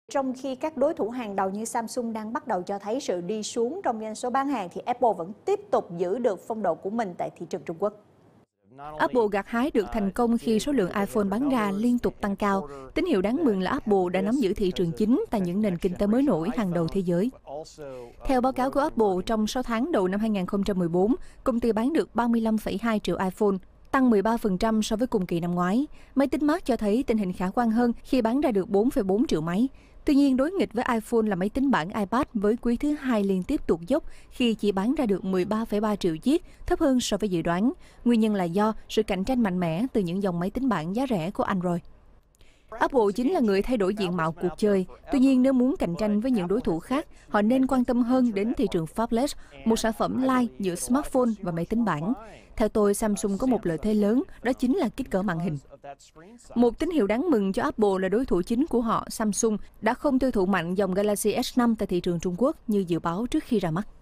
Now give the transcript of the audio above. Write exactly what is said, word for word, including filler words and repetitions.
Trong khi các đối thủ hàng đầu như Samsung đang bắt đầu cho thấy sự đi xuống trong doanh số bán hàng, thì Apple vẫn tiếp tục giữ được phong độ của mình tại thị trường Trung Quốc. Apple gặt hái được thành công khi số lượng iPhone bán ra liên tục tăng cao. Tín hiệu đáng mừng là Apple đã nắm giữ thị trường chính tại những nền kinh tế mới nổi hàng đầu thế giới. Theo báo cáo của Apple, trong sáu tháng đầu năm hai nghìn không trăm mười bốn, công ty bán được ba mươi lăm phẩy hai triệu iPhone, tăng mười ba phần trăm so với cùng kỳ năm ngoái. Máy tính Mac cho thấy tình hình khả quan hơn khi bán ra được bốn phẩy bốn triệu máy. Tuy nhiên, đối nghịch với iPhone là máy tính bảng iPad với quý thứ hai liên tiếp tụt dốc khi chỉ bán ra được mười ba phẩy ba triệu chiếc, thấp hơn so với dự đoán. Nguyên nhân là do sự cạnh tranh mạnh mẽ từ những dòng máy tính bảng giá rẻ của Android. Apple chính là người thay đổi diện mạo cuộc chơi. Tuy nhiên, nếu muốn cạnh tranh với những đối thủ khác, họ nên quan tâm hơn đến thị trường phabless, một sản phẩm lai giữa smartphone và máy tính bảng. Theo tôi, Samsung có một lợi thế lớn, đó chính là kích cỡ màn hình. Một tín hiệu đáng mừng cho Apple là đối thủ chính của họ, Samsung, đã không tiêu thụ mạnh dòng Galaxy S năm tại thị trường Trung Quốc như dự báo trước khi ra mắt.